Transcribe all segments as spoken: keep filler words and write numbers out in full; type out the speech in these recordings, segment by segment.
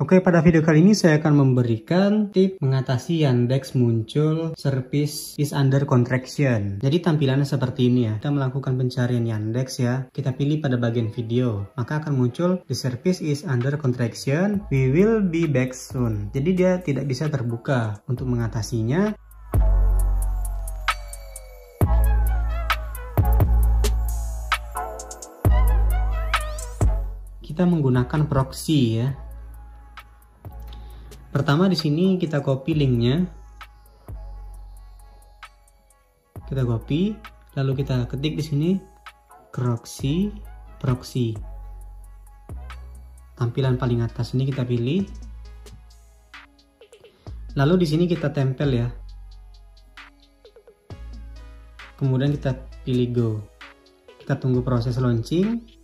Oke, pada video kali ini saya akan memberikan tip mengatasi Yandex muncul service is under contraction. Jadi tampilannya seperti ini ya. Kita melakukan pencarian Yandex ya. Kita pilih pada bagian video. Maka akan muncul the service is under contraction. We will be back soon. Jadi dia tidak bisa terbuka. Untuk mengatasinya, kita menggunakan proxy ya. Pertama di sini kita copy linknya, kita copy, lalu kita ketik di sini proxy, proxy. Tampilan paling atas ini kita pilih, lalu di sini kita tempel ya. Kemudian kita pilih go. Kita tunggu proses launching.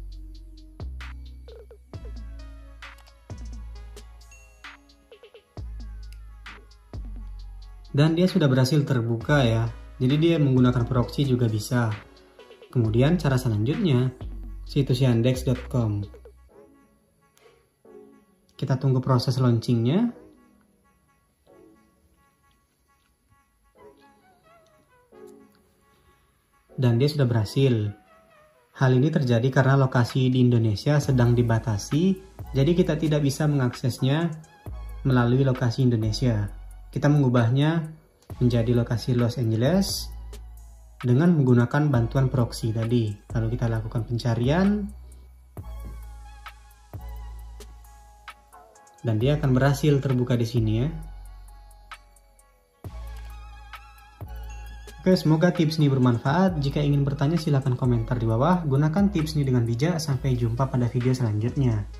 Dan dia sudah berhasil terbuka ya. Jadi dia menggunakan proxy juga bisa. Kemudian cara selanjutnya situs yandex dot com. Kita tunggu proses launchingnya. Dan dia sudah berhasil. Hal ini terjadi karena lokasi di Indonesia sedang dibatasi. Jadi kita tidak bisa mengaksesnya melalui lokasi Indonesia. Kita mengubahnya menjadi lokasi Los Angeles dengan menggunakan bantuan proxy tadi. Lalu kita lakukan pencarian dan dia akan berhasil terbuka di sini ya. Oke, semoga tips ini bermanfaat. Jika ingin bertanya silahkan komentar di bawah. Gunakan tips ini dengan bijak. Sampai jumpa pada video selanjutnya.